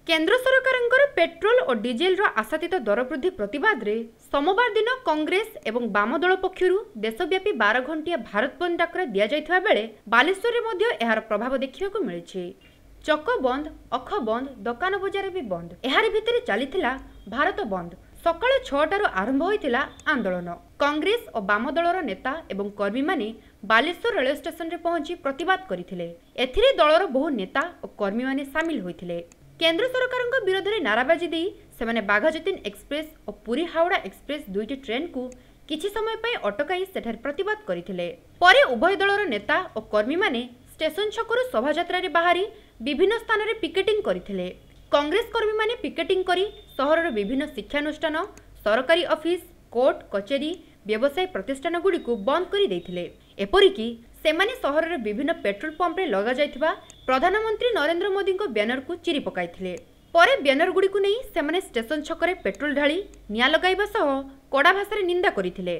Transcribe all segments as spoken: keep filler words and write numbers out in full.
केंद्र सरकार पेट्रोल और डीजेल आशातीत दर वृद्धि प्रतिवाद रे सोमवार दिन कांग्रेस एवं वाम दल पक्षरु देशव्यापी बारह घंटिया भारत बंद डाकरा दिया जायथिबा बेले बालेश्वर रे मध्य एहार प्रभाव देखिबाकू मिलिछि। चक बंद, अख बंद, दुकान बजार भी बंद। एहार भितरे चलीथिला भारत बंद। सकाळ छटारु आरंभ होइतिला आंदोलन। कांग्रेस और वाम दलर नेता एवं कर्मी माने बालेश्वर रेलवे स्टेशन रे पहुंची प्रतिवाद करथिले। एथिरे दलर बहु नेता और कर्मी माने शामिल होइथिले। केंद्र सरकार विरोध में नाराबाजी दी सेमाने बाघाजतीन एक्सप्रेस और पुरी हावड़ा एक्सप्रेस दुईटी ट्रेन को किछि समय पई अटकाई सेठार प्रतिवाद करथिले। परे उभय दलर नेता और कर्मी माने स्टेशन छकरु शोभायात्रा रे बाहरी विभिन्न स्थान रे पिकेटिंग करथिले। कांग्रेस कर्मी माने पिकेटिंग करी शहरर विभिन्न शिक्षानुष्ठान, सरकारी ऑफिस, कोर्ट कचेरी, व्यवसाय प्रतिष्ठान गुडी को बंद करी दैथिले। एपरिकी सेमाने शहरर विभिन्न पेट्रोल पंप रे लगा जायथिबा प्रधानमंत्री नरेंद्र मोदी को बैनर को चिरी पकाइथिले। परे बैनर गुडी को नहीं सेमाने स्टेशन छकरे पेट्रोल ढाली निया लगाइबा सह कड़ा भाषा रे निंदा करिथिले।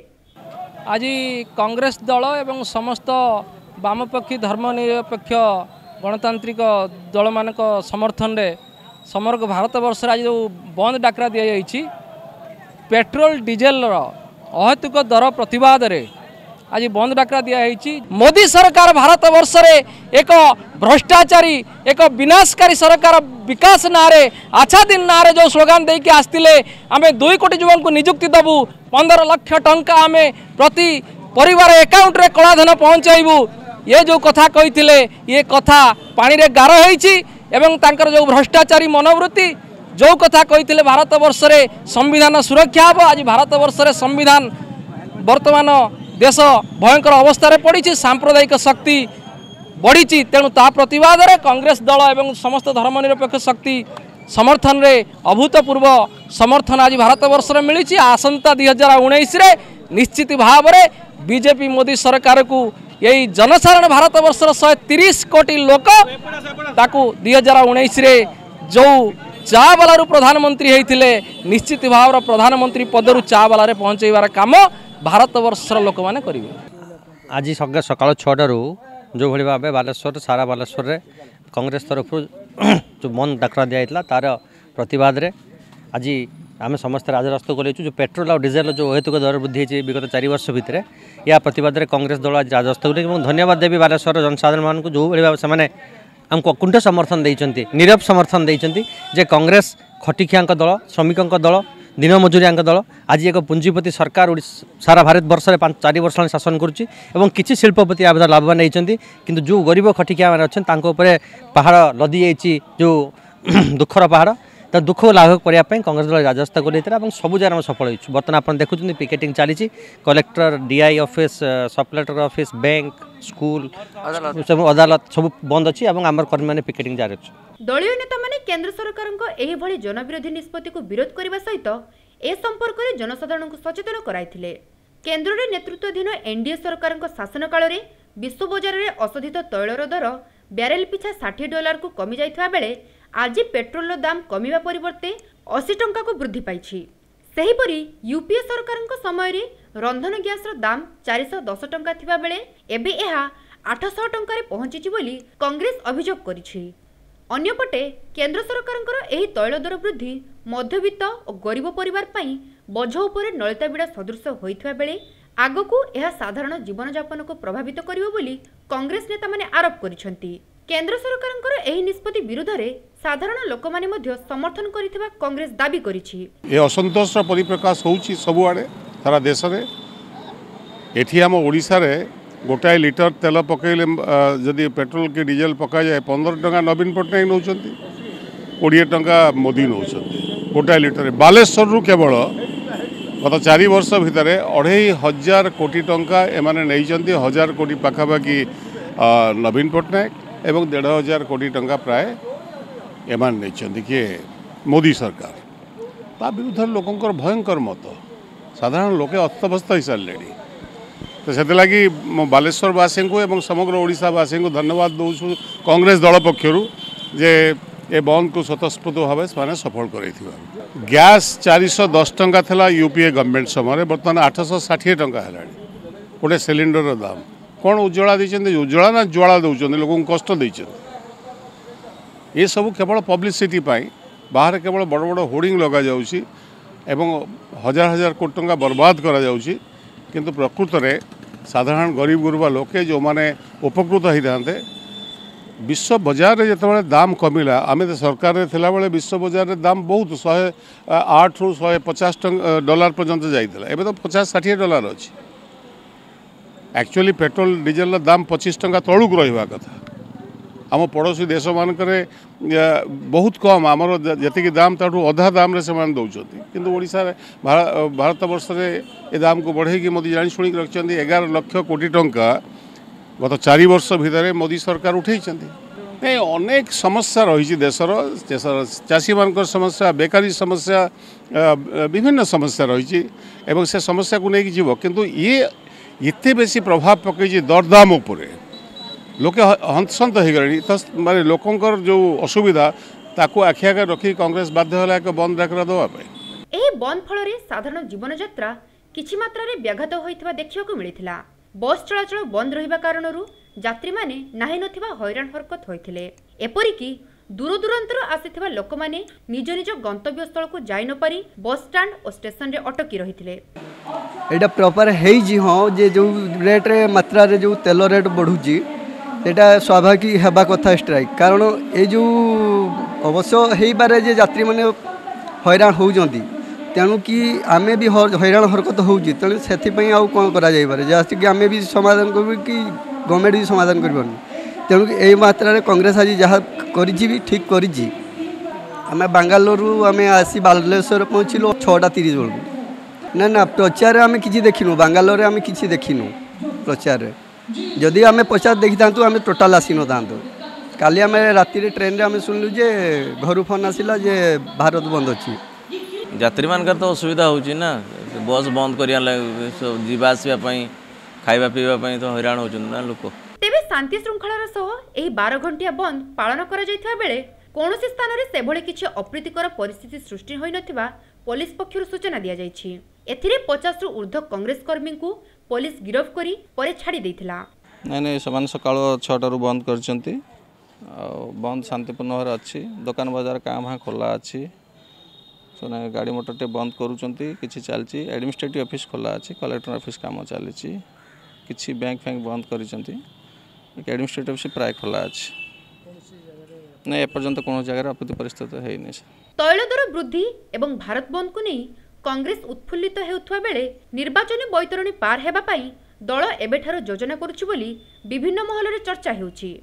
आज कांग्रेस दल एवं समस्त वामपक्षी धर्मनिरपेक्ष गणतांत्रिक दल मान समर्थन रे समग्र भारत वर्ष आज जो बंद डाकरा दिया जाइछि पेट्रोल डीजेल अहेतुक दर प्रतिवाद रे आज बंद डाकरा दिया है। मोदी सरकार भारत वर्ष रे एक भ्रष्टाचारी एक विनाशकारी सरकार विकास नारे अच्छा दिन नारे जो स्लोगान दे के आसतिले आमे दुई कोटी युवक को नियुक्ति दबु पंद्रह लाख टंका आमे प्रति परिवार अकाउंट रे कलाधन पहुंचाइबु ये जो कथा कहिथिले ये कथा पानी रे गार होईछि एवं तांकर जो भ्रष्टाचारी मनोवृत्ति जो कथा कहिथिले भारत वर्ष रे संविधान सुरक्षा हबो। आज भारत वर्ष रे संविधान वर्तमान देश भयंकर अवस्था पड़ी सांप्रदायिक शक्ति बढ़ी तेणु ता प्रतिवाद रे कांग्रेस दल एवं समस्त धर्मनिरपेक्ष शक्ति समर्थन रे अभूतपूर्व समर्थन आज भारत वर्ष में मिली। आसंता दुई हजार उन्नीस निश्चित भाव में बीजेपी मोदी सरकार को यही जनसाधारण भारत वर्ष शहे तीस कोटी लोक ताकू दुई हजार उन्नीस जो चा बालू प्रधानमंत्री होते निश्चित भाव प्रधानमंत्री पदरु चा बालारे पहुँचाइबार काम भारत वर्षर लोक मैंने करेंगे। आज सकाल छटारू जो भाई भाव बालेश्वर सारा बालेश्वर रे कांग्रेस तरफ जो बंद डाकरा दिया तार प्रतिवाद रे आज आम समस्त राजरास्ता को जो पेट्रोल और डीजेल जो हेतुक दर वृद्धि होती विगत चार वर्ष भितर या प्रतिवाद रे कांग्रेस दल आज राजरास्ता को धन्यवाद देवी बालेश्वर जनसाधारण मान जो भाई भाव से आमको कुंठ समर्थन देइचंती नीरव समर्थन देइचंती जे कांग्रेस खटिखिया दल श्रमिकों दल दिन मजुरिया दल आज एक पुंजीपति सरकार सारा भारत वर्ष में चार वर्ष शासन करुच्ची और किसी शिल्पपति आ लाभवान होती किंतु जो गरीब खटिकिया मैंने अच्छा पहाड़ लदी जाइए जो दुखर पहाड़ तो दुख लाभ करने कांग्रेस दल राजस्था कर सब जगह सफल हो। बर्तमान आप देखुं पिकेटिंग चली कलेक्टर डीआई ऑफिस सब कलेक्टर ऑफिस बैंक स्कूल सब अदालत सब बंद अच्छी आम कर्मी मैंने पिकेटिंग जारी अच्छे। दलीय नेता माने केंद्र सरकार एही जनविरोधी निष्पत्ति को विरोध करने सहित ए संपर्क में जनसाधारण को सचेतन कराइथिले। केंद्र रे नेतृत्वाधीन एनडीए सरकार शासन काल में विश्व बजार में अशोधित तैलर दर ब्यारेल पिछा षाठी डॉलर को कमी जाइथिबा बेले आज पेट्रोल दाम कमिबा परिवर्ते अस्सी टंका को वृद्धि पाइछि। सेहीपरि यूपीए सरकार समय रे रंधन गैस दाम चार सौ दस टंका थिबा बेले एबे एहा आठ सौ टंका रे पहुंचिछि बोली कांग्रेस अभियोग करिछि। अन्यपटे केंद्र सरकार एही तैल दर वृद्धि मध्यवित्त और गरीब परिवार पई बोझ उपरे नलिता बिड़ा सदृश होइथिबा बेले आगकू एहा साधारण जीवन यापन को प्रभावित करिवो बोली कांग्रेस नेता माने आरोप करिसेंती। केंद्र सरकार एही निष्पत्ति विरुद्ध रे साधारण लोक माने मध्य समर्थन करिथिबा कांग्रेस दाबी करिछि। ए असंतोष परिप्रकाश होउछि सबुआडे सारा देश रे। एठी हम ओडिसा रे गोटाए लिटर तेल पकईले जदि पेट्रोल के डीजेल पका जाए पंद्रह टंका नवीन पट्टनायक नौकरी कोड़े टंका मोदी नौ गोटाए लिटर। बालेश्वर रु केवल गत चार वर्ष भितर अढ़े हजार कोटी टंका एमाने नहीं हजार कोटी पाखापाखि नवीन पट्टनायक एवं डेढ़ हजार कोटी टंका प्राय एमान नहीं किए मोदी सरकार। ता विरुद्ध लोकंकर भयंकर मत साधारण लोके अस्तव्यस्त हो सारे। तो से लगी बालेश्वरवासी को एवं समग्र ओडिशावासी को धन्यवाद दौर कांग्रेस दल पक्षर जे ए बंद को स्वतःस्फूर्त भाव से सफल कर। गैस चार सौ दस टंका था यूपीए गवर्नमेंट समय बर्तमान आठ सौ षाठी टंका है गोटे सिलिंडर दाम। कौन उज्ज्वला देते उज्ज्वला ना ज्वाला दौरान लोक कष्ट ये सब केवल पब्लिसिटी बाहर केवल बड़ बड़ होर्डिंग लगा जाउछि एवं हजार हजार कोटी टंका बर्बाद करा जाउछि किंतु प्रकृत में साधारण गरीब गुरुबा लोके जो माने उपकृत होते विश्व बजार रे जिते दाम कमिला आम तो सरकार रे थिला बेले विश्व बजार रे दाम बहुत शहे आठ रु शहे पचास डॉलर पर्यंत जाइଥିଲା एबे तो पचास षाठी डॉलर अच्छी एक्चुअली पेट्रोल डीजेल दाम पच्चीस टंका तलुक रहा कथा आम पड़ोसी देश मानक बहुत कम आमर जी दाम ताठू अधा दाम रे से दौरान किंतु ओडिशा रे भारत वर्ष रे ए दाम को बढ़े मोदी जानी शुणी रखिंट एगार लक्ष कोटी टंका गत चार वर्ष भितर मोदी सरकार उठे नहीं अनेक समस्या रही देशर देशर चाषी मान समस्या बेकारी समस्या विभिन्न समस्या रही से समस्या को लेकिन जीव किंतु ये इतने बेसी प्रभाव पकई दरदाम उपरे लोके हंसंत हो गले तो माने लोकंकर जो असुविधा ताको आखि आगे रखी कांग्रेस बाध्य होला एक बंद डाकरा देवाई एही बंद फल साधारण जीवन यात्रा किछि मात्रा रे व्याघात होइथिबा देखिବାକୁ मिलिथिला। बस चलाचल बंद रहिबा कारणरू यात्री माने नाही नथिबा हैरान हरकत होइथिले एपरिकी दूर दूरांतर आसीथिबा लोक माने निज निज गंतव्य स्थल को जाई न पारी बस स्टैंड और स्टेशन रे अटकी रहिथिले। एटा प्रॉपर हेई जी हां जे जो रेट रे मात्रा रे जो तेल रेट बढ़ुची एटा स्वाभाविक हेबा कथा स्ट्राइक कारण ए जो अवश्य हेई बारे जे यात्री माने हैरान होउजंती तेणु कि आमे भी हैरान हरकत होउची तेणु सेथि पई आउ कोन करा जाई बारे जस्ट कि आमे भी समाधान करबी कि गवर्नमेंट भी समाधान करबन तेणु कि एई मात्रा रे कांग्रेस आज जहा करिछि भी ठीक करिछि। आमे बेंगालुरु आमे आसी बालेश्वर पहुँचलु छटा तीस बेलू ना ना प्रचार आमे किछि देखिनु बेंगालुरु आमे किछि देखिनु प्रचार जदि आमे प्रचार देखि थांतु आमे टोटल आसी न थांतु काली आमे राति रे ट्रेन रे आमे सुनलु जे घरु फोन आसिला जे भारत बंद अछि यात्री मानकर तो असुविधा होची ना बस बंद करिया जीवा आसवा खाइबा पीवा तो हैरान होचन ना लोक तेबे शांति श्रृंखलार सह एही बारह घंटिया बंद पालन करा जायथिबा बेले कोनोसी स्थान रे सेभଳି किछि अप्रीतिकर परिस्थिति सृष्टि होई नथिबा पुलिस पक्षरु सूचना दिया जायछि। एथिरे पचास रु ऊर्ध्व कांग्रेस कर्मी को पुलिस गिरफ्त करी परे छाड़ी देथिला। नहीं नहीं समान सकाळ छटा रु बंद करचंती बंद शांतिपूर्ण भाव अच्छी दुकान बाजार काम हाँ खोला अच्छी से गाड़ी मोटर टे बंद करूँगी किसी चलती एडमिनिस्ट्रेटिव ऑफिस खोला अच्छी कलेक्टर ऑफिस काम चली किसी बैंक फैंक बंद कर एडमिनिस्ट्रेटिव ऑफिस प्राय खोला अच्छी नहीं एपर्यंत कौन जगह अप्रीति परिस्थिति है नहीं। तैल दर वृद्धि एवं भारत बंद को नहीं कांग्रेस उत्फुल्लित हेउथुवा बेले निर्वाचन बैतरणी पार हेबा पाई दल एबेठार योजना करुछि बोली विभिन्न महल रे चर्चा हेउछि।